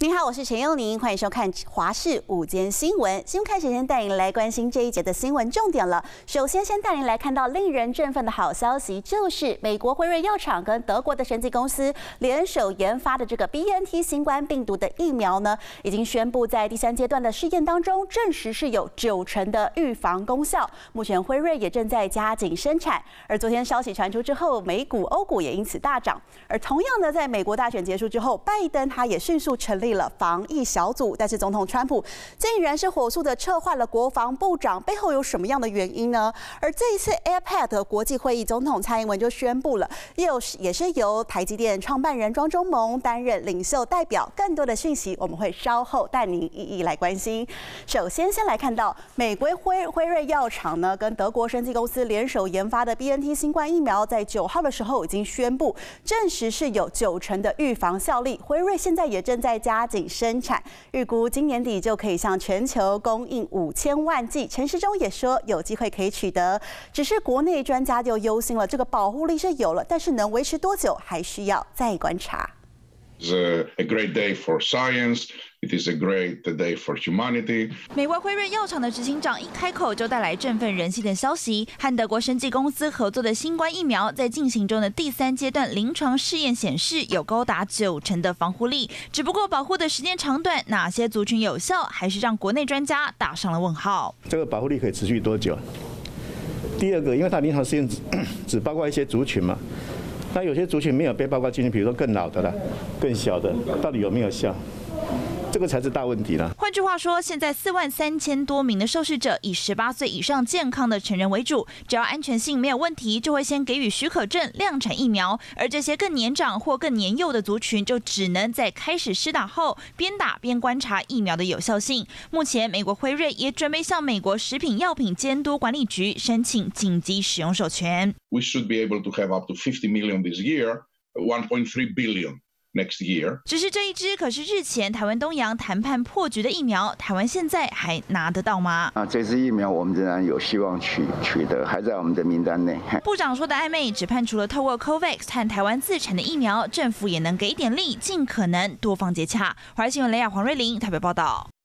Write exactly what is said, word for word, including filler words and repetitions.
您好，我是陈佑宁，欢迎收看华视午间新闻。新闻开始先带您来关心这一节的新闻重点了。首先，先带您来看到令人振奋的好消息，就是美国辉瑞药厂跟德国的生技公司联手研发的这个 B N T 新冠病毒的疫苗呢，已经宣布在第三阶段的试验当中证实是有九成的预防功效。目前辉瑞也正在加紧生产。而昨天消息传出之后，美股、欧股也因此大涨。而同样的，在美国大选结束之后，拜登他也迅速成立了防疫小组，但是总统川普竟然是火速的撤换了国防部长，背后有什么样的原因呢？而这一次 A P E C 国际会议，总统蔡英文就宣布了，也有也是由台积电创办人庄忠谋担任领袖代表。更多的讯息我们会稍后带您一一来关心。首先，先来看到美国辉辉瑞药厂呢跟德国生技公司联手研发的 B N T 新冠疫苗，在九号的时候已经宣布证实是有九成的预防效力。辉瑞现在也正在加紧生产，预估今年底就可以向全球供应五千万剂。陈时中也说有机会可以取得，只是国内专家就忧心了，这个保护力是有了，但是能维持多久还需要再观察。 It's a great day for science. It is a great day for humanity. 美国辉瑞药厂的执行长一开口就带来振奋人心的消息，和德国生技公司合作的新冠疫苗在进行中的第三阶段临床试验显示，有高达九成的防护力。只不过保护的时间长短，哪些族群有效，还是让国内专家打上了问号。 这个保护力可以持续多久？第二个，因为它临床试验只只包括一些族群嘛。那有些族群没有被包括进去，比如说更老的啦、更小的，到底有没有效？这个才是大问题啦。 换句话说，现在四万三千多名的受试者以十八岁以上健康的成人为主，只要安全性没有问题，就会先给予许可证量产疫苗。而这些更年长或更年幼的族群，就只能在开始施打后边打边观察疫苗的有效性。目前，美国辉瑞也准备向美国食品药品监督管理局申请紧急使用授权。 We should be able to have up to fifty million this year, one point three billion. Next year. 只是这一支可是日前台湾东洋谈判破局的疫苗，台湾现在还拿得到吗？ 啊，这支疫苗我们仍然有希望取取得，还在我们的名单内。 部长说的暧昧，只盼除了透过 COVAX 和台湾自产的疫苗，政府也能给点力，尽可能多方接洽。华视新闻雷亚黄瑞玲台北报道。